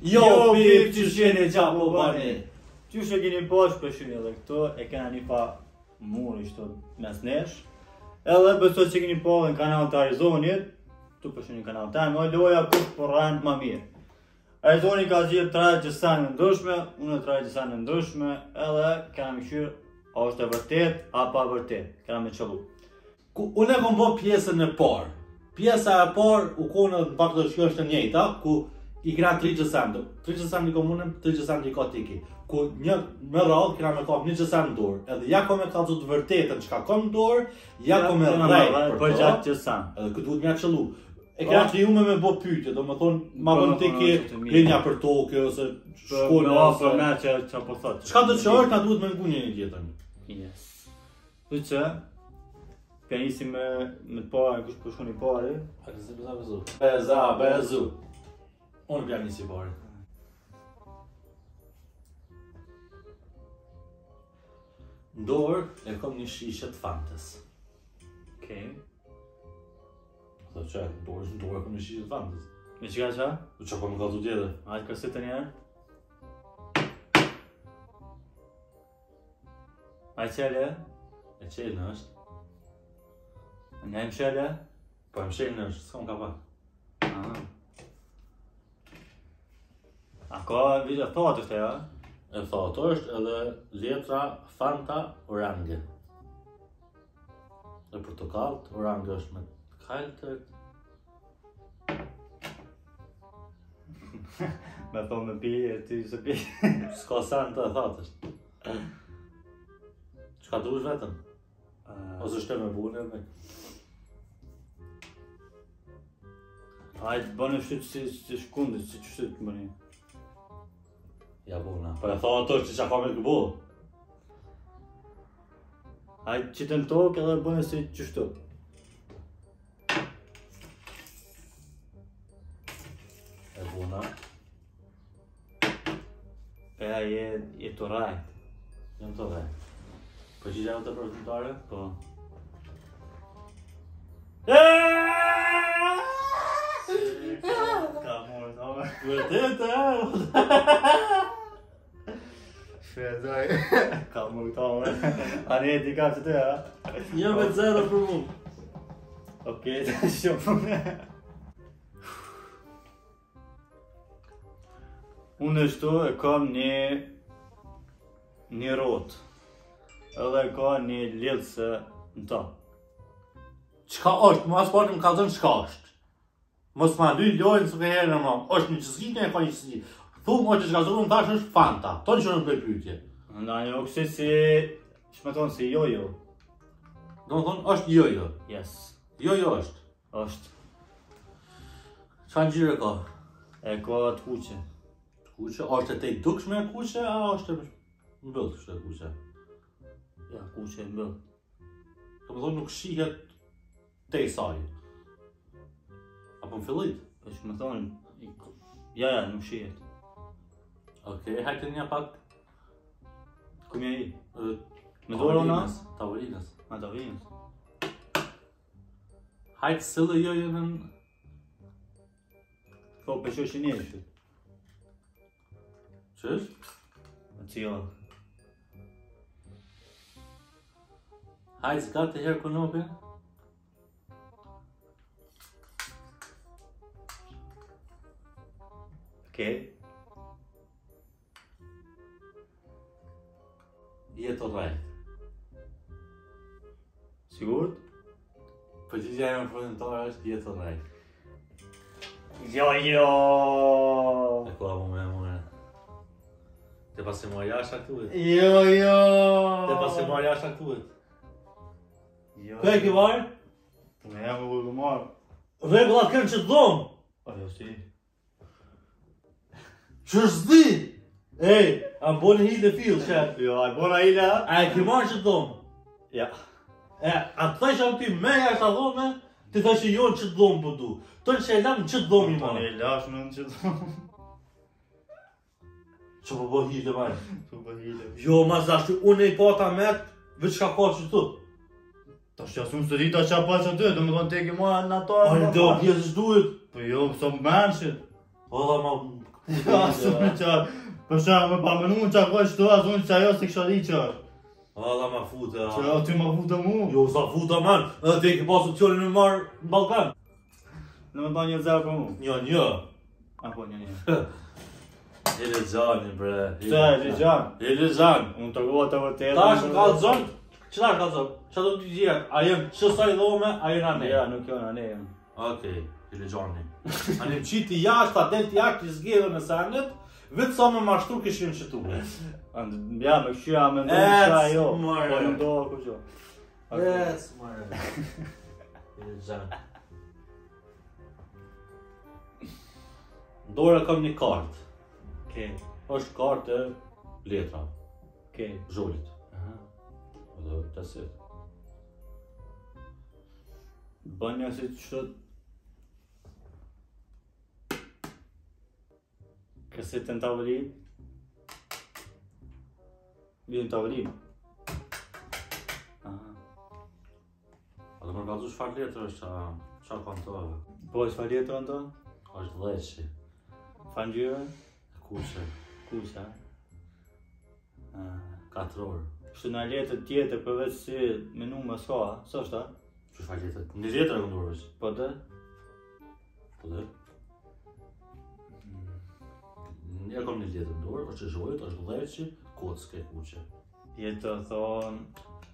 Jo, pip që shjeni qapo bani. Qysh e keni pash përshin edhe këto, e kena një pa muri shto mes nesh. Edhe besoj që keni pa dhe në kanal të Arizonit, tu përshin një kanal të më loja kush për rand ma mirë. Arizoni ka zhjep 3 gjësane ndryshme, unë 3 gjësane ndryshme, edhe kena me qyrë a është e vërtet, a pa vërtet, kena me qëllu. Unë e kom bo pjesën e parë. Pjesa e parë u kone në bakë të është e njejta, ku i kena 3 gjësane. 3 gjësane i komunën, 3 gjësane i ka tiki. Ku një me rrallë kena me kap 1 gjësane në dorë. Edhe ja kom e kalzu të vërtetën që ka kom në dorë, ja kom e rrejt për gjatë gjësane. Edhe këtë duhet mja qëllu. E kena të jume me bo pyetje, do më thonë, ma vënë tiki linja për Tokyo, ose shkone, ose... Për me që po thotë. Qka të që është, na duhet me ngu një tjetër. Yes. Dhe që, për njësi me të pare, kush përshku një pare. Bezu. Unë pja njësi pare. Ndorë e kom një shishe të Fantas. Okej. Dhe që, ndorë e kom një shishe të Fantas. Me që ka qa? Dhe që kom në kalzu tjetër. Hajtë kërësit të njerë. A i qelje? E qelë është. Një më qelje? Po e më qelë është, s'kom ka pak. A ka video thotë është e ja? E thotë është edhe letra Fanta Orange. E portokalt, Orange është me kaltër. Me thonë me pi, e ty se pi. S'ka Santa e thotë është. Qka dush vetëm? Ose shte me bune me? Hajtë bënë shqytë si shkundit, si që shqytë bëni. Ja buna. Po e thonë është që qa ka me këbo. Hajtë qitën tokë edhe bënë si që shtu. E buna. Peja je të rajtë. Jam të rajtë. Po që gjave të përfëmëtare? Po. Ka morë të ome. Vërtet e? Shvedoj. Ka morë të ome. A një e ti ka që të ja? Një me 0 për mu. Okej, të shumë. Unë shtu e kam një rotë. Edhe ka një lidhëse në ta. Qka është? Më asë partë më kalëzën qka është. Mos ma dy lojnë së këherë në më. është një qësi, një e ka një qësi. Thumë është që ka zërru më tash është Fanta. Tonë që në për pyetje. Nda një o kësi si... që me thonë si jojo. Do më thonë është jojo. Yes. Jojo është. është. Qa në gjire ka? E ka të kuqe. Të kuqe? është e te i dukshme e kuqe, a është e mbëllë kështë e kuqe? Ja, kuqe e mbëllë. Të më thonë nuk shihet te i saj. Apo më fillit? Po që me thonë... Ja, nuk shihet. Okej, hajtë një pak... Këmja i? Me dorë ona? Tavolinës. A, tavolinës. Hajtë sëllë jojo në... Po, përshë që një është. Qësh? Me cilë. Hajtë s'ka të herë konopin? Okej. Jetë o rajtë. Sigurt? Përgjigja e më përgjentore është jetë o rajtë. Jo! E kua mu me mune. Te pasi mua jashtë aktuit. Jo! Te pasi mua jashtë aktuit. Jo! Kë e ki varë? Të me jam u vëllë marë. Regullat kënë që të dhomë. Ajo si? Që është zdi? Ej, a më boni hi dhe fillë, shef. Jo, a bona ila? A e ki marë që të dhomë? Ja. E, a të thajsh am ty me jashtë a dhome, ti thajsh e jonë që të dhomë për du. Tonë që e lamë që të dhomë i marë. E lash në në që të... Që po bo hi dhe marë. Që po hile. Jo, ma zashtu, unë e i pata met, veç ka ka që të. Ta shqa sumë së rita qa pa që të, do më thonë te ki marë në ato... A në do pjesë që duhet. Po jo, pëso më menshit. O, dhe ma Asun qarë. Për shembull, pa mënu qa ko qëto, asun që ajo se kësha di qarë. Alla ma fute, Që aty ma futa mu. Jo, sa futa man, edhe ti ke pas opcionin me marrë në Ballkan. Në më ta 1-0 për mu. 1-1. Apo 1-1. Elezani, bre. Qa e Rizhan? Elezan. Unë të goha të vërtetë. Tash në kalzon, qëta kalzon? Qa do t'i gjetë? A jem qësaj dhome, a jem ane? Ja, nuk jo në ne jem. Okej, Elezani. Anim qiti jashtë, a del t'jashtë i zgjedhë në senet, vetë sa me mashtru këshim qëtu. Ja, me këshia me ndonë qa jo. mare. Po në ndohë ku qo. Mare. Elezan. Në dorë kam një kartë. Okej. Është kartë e letra, Okej. zhollit. Aha. Edhe të sit. Bën një si qëtë. Kësit të në tavëllin. Vjen në tavëllin. Aha. A të më kalzu çfarë letër është, qa kanë të? Po, që fa letër në të? është dheqi, Fangjyre? kuqe, Kusha. katror. Kështu në letër tjetër përveç si me numë s'ka, s'është ta? Që fa letër? Një letër e këndurë është. Po të? Po dhe? Një kom një letër ndurë, është e zhojët, është dheqi, kocke, kuqe. Jetë të thonë...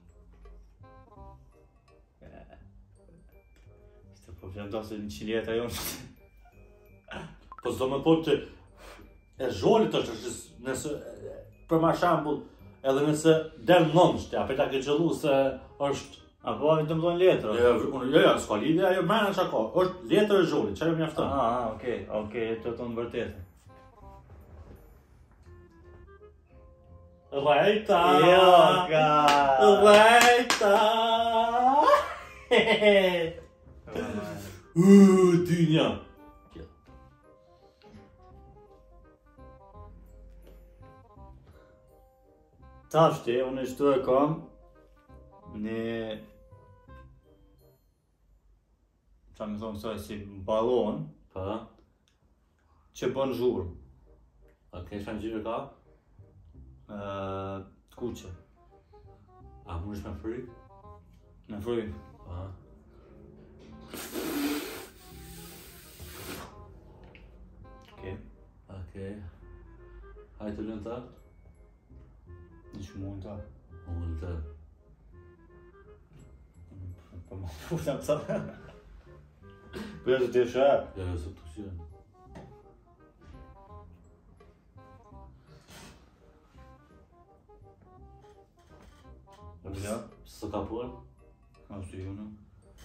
Ishte problem do se 100 letër jo. Po s'do me thonë që e zhojët është nëse, për ma shambull, edhe nëse del nënështja, për ta ke qëllu se është... Apo avit të më thonë letër? Jo, s'ka lidhje, ajo mena që ka, është letër e zhojët, që ajo mjafton. Okej, të thonë vërtetë. Rejta! Jo, ka! Rejta! Dynja! Tashti, unë shtu e kam një... Qa me thonë saj si balon Pa? që bën zhurë. Okej, që në gjyre ka? Kuqe. A më është me frik? Në frymë. Pa? Okej. Hajtë të lënë ta? Një që mund ta. Unë të. Po më futam të të. Po jo të të shërë. Jo, së të qënë. Ja. Së ka punë? A si ju në.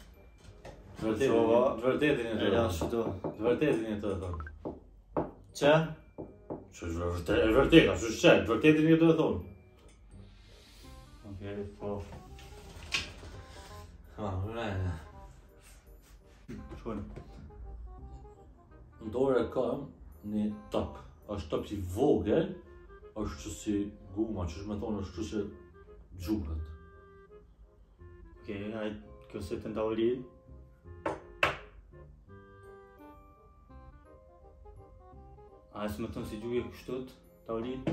Vërtetin e E të ja thonë. shdo. Vërtetin e të thonë. Që? Që është e vërteta, që është qenë, vërtetin e të thonë. Okej, po. Mërejnë. Shkojnë. Në dorë e kam një top. është top i vogël, është që si guma, që me thonë është që si gjuhët. Okej, hajtë këse të ndavërin. A e së më tonë si gjuhë kështut, tavërin?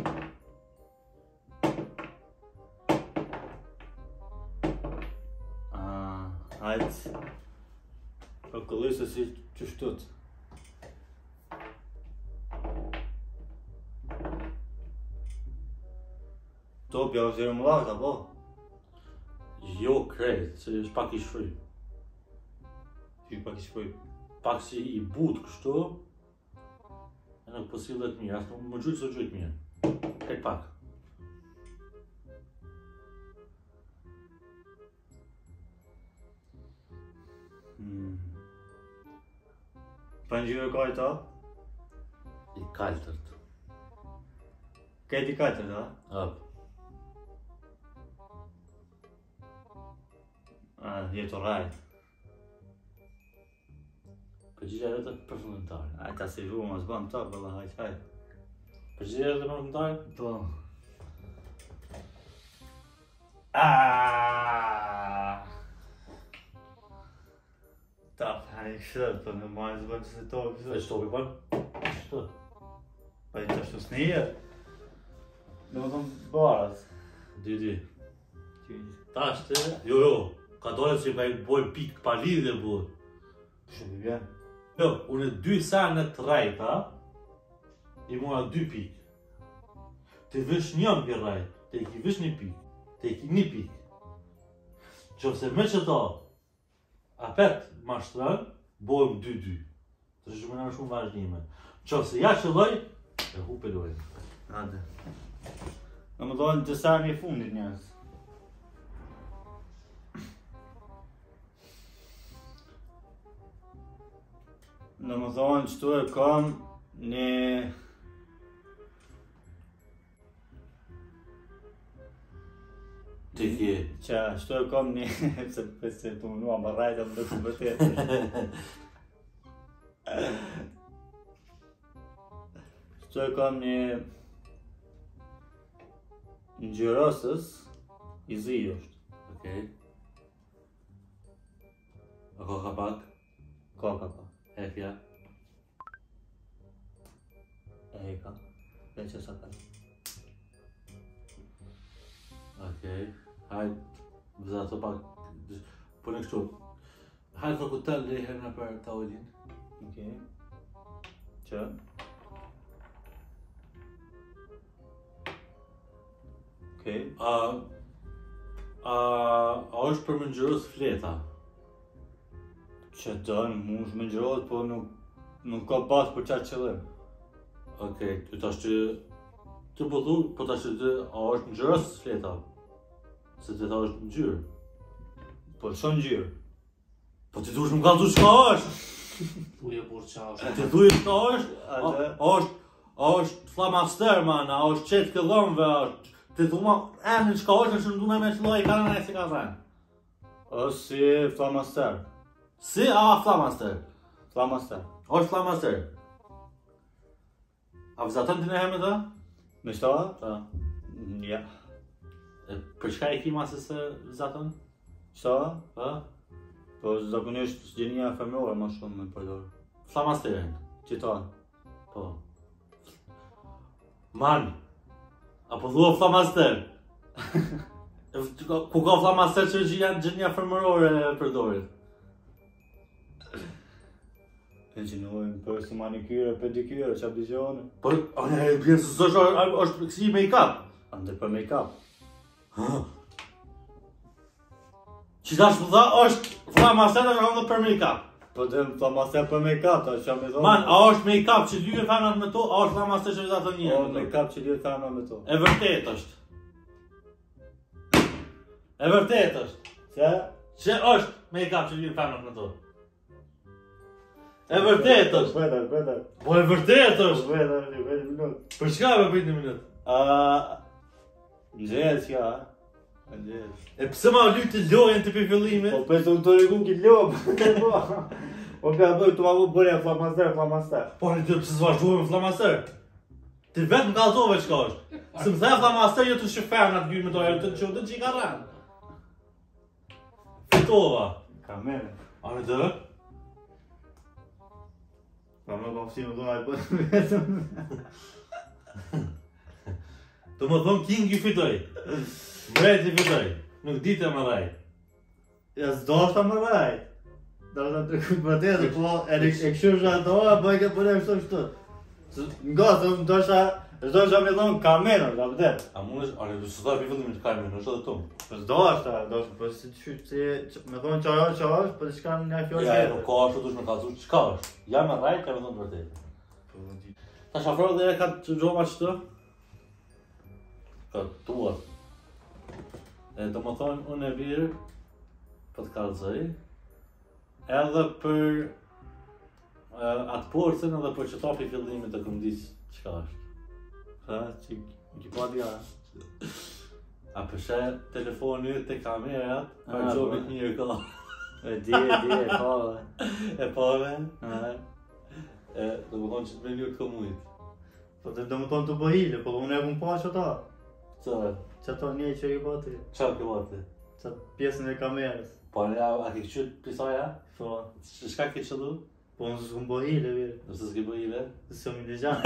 Hajtë për këllisë si qështut. Topja është zero më lakë, apo? Jo krejt, se është pak i shfry. Që pak i shpoj. Pak si i but kështu, e nuk po sillet mirë, ashtë më gjujtë së gjujtë mirë. Krejt pak. Pa në gjyre ka i ta? I kaltërt. Ka i ti kajtër, da? Hap. Jetë o rajtë. Përgjigja e të përfundimtare. A ta si zhu, ma zban ta, bëlla hajtë. Përgjigja e të përfundimtare? Po. Ta, hajtë kështë, për në majë zban që se to, E kështë. shtopi pan? Shto. Pa i të ashtu s'nije. Në më thëmë baras. 2-2. Tash të... Jo, ka dole që ka i bojnë pikë pa lidhje bu. Shumë i vjen. Jo, unë 2 sene të rajta, i mora 2 pikë. Ti vish njën për rajt, te i ki vish 1 pikë, te i ki 1 pikë. Qofse me që ta, apet mashtran, bojmë 2-2. Të shumë në shumë vazhdime. Qofse ja që loj, e hu për lojnë. Ate. Në më dojnë të sarë një fundit njës. Në më thonë qëtu e kam një... Ti ki... Qa, qëtu e kam një... Se të unua më rajta më dëtë vërtet. Qëtu e kam një... Ngjyrosës i zi është. Okej. A ka kapak? Ka pak. Hekja. E ka. Dhe që sa ka. Okej. Hajt, vëza të pak... Po në kështu. Hajt ka kutel dhe herë në për taulin. Okej. Që? Okej. A është për më ngjyrosë fleta? Që dënë, mu është me ngjyrosë, po nuk ka pas për qatë qëllim. Okej, ty tash që... Ty po thu, po tash që ty, a është ngjyrosë fleta? Se ty tha është ngjyrë. Po shumë ngjyrë. Po ti duhesh më kallëzu çka është? Uje burë qa është. Ti thuj çka është? Atë. A është flamaster, man, a është qetë këllonve, është... Ti thu ma, emnin çka është, që në duna me qëlloj, ka në si ka thënë. është si flamaster. Si, a flamaster? Flamaster. është flamaster. A vëzatën ti në herë me të? Me shta? Ta. Ja. E për çka e ki masë se vëzatën? Shta? Pa? Po zakonisht gjenia femrore ma shumë me përdor. Flamasterin. Qita? Po. Man, apo dhua flamaster? Ku ka flamaster që gjenia femërore e përdorit? E gjinojnë për si manikyre, pedikyre, qa bizjone. Po, e bjen se është si make-up. Ande për make-up. Që tash më dha është flamaster është edhe për make-up. Po dhe flamaster për make-up, ta që me thonë. Man, a është make-up që lyhen femnat me to, a është flamaster që vëzatën O, njërë? make-up që lidhë femra me to. E vërtet është. E vërtet është. Se? Që është make-up që lyhen femnat me to. E vërtet është. Vete. Po e vërtet është. Vete minut. Për çka me bëjt 1 minutë? Nxes, ja. Nxes. E pse ma lyt të lojën të për fillimit? Po për të të regu ki lopë. Po për bëjt të ma bu bërja flamaster. Po në të pse s'vazhdojmë flamaster? Ti vetë më kallzove çka është. Se më the flamaster jo të shëfer në të gjyrë me to, jo të qëtë që i ka rënë. Fitova. Ka mene. A në të? Pa më pa fësi më do ajë për vetëm. Të më thonë King i fitoj. Mbreti fitoj. Nuk dite më raj. Ja s'doshta më rajt. Doshta të trekut për tete, po e këshur shatoa, bëj ke për e kështu. Nga, s'doshta me thonë kamerën, da vëdet. A mund është, ale du së ta për fillimit kamerën, është edhe tomë. Po s'doshta, po si të shytë, me thonë qa është, po të shka në një fjallë Ja, tjetër. nuk ka ashtu dush me kallzu, çka është? Ja me raj, ka me thonë të vërtetë. Ta shafror dhe e ka të gjoma qëtë? Ka tua. E do më thonë, unë e virë, për të kallëzoj, edhe për atë porcën edhe për që ta për fillimit të këmdis çka është. Ha, që ki pa dja. A përshe telefoni të kamerat, Ah, për gjobit po. mirë ka. E di, e ka dhe. E pove, Ha. do më thonë që të me njërë të komujt. Po të do më tonë të bëhile, po unë e kum pa që ta. Qëre, Që ta një që i bati. qarë ke bati? Që pjesën e kamerës. Po, a ke qytë pisaja? Po, Shka ke qëllu? Po unë s'kum bo hile, vire. Nëse s'ke bë hile. S'jom inteligjent.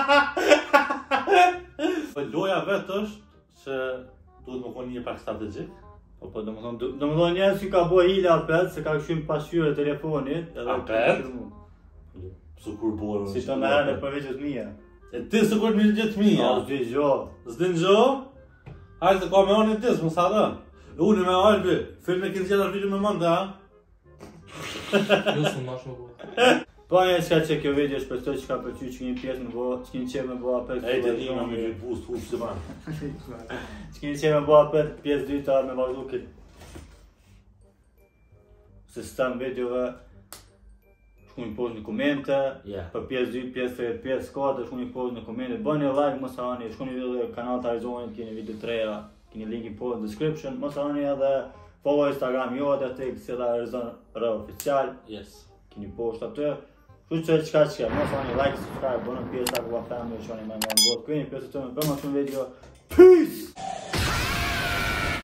Po loja vetë është që duhet më konë një pak strategjik. Po domethënë njerëz që ka bo hile apet, se ka këshym pasqyre telefonit, edhe Apet? Sukur borë. Si të me herë për veqët mija. E ti sukur një gjithë mija. S'di gjo. S'din gjo? Hajde të ka me onë tis, më sa dhe. Unë me Albi, filme kënë gjitha video me mënda, ha? Jo s'u mash më bo. Po një qka që kjo video shpestoj që ka përqy që një pjesë me bo, që një qep me bo apet. Ejde një me një boost, hufë se banë. Që një qep me bo apet pjesë dyta me vazhdu këtë sistem videove. Shkuni post në komente, për pjesë 2, pjesë 3, pjesë 4, shkuni post në komente, bëni like, mos harroni, shkuni edhe kanal të Arizonit, keni video të reja, keni linkin post në description, mos harroni edhe follow Instagram jo atë tek si edhe Arizon R oficial, Yes. keni post aty. Kështu që çka, mos harroni like, subscribe, bëni pjesë apo family, shoni më në botë, keni pjesë të më për më shumë video. Peace!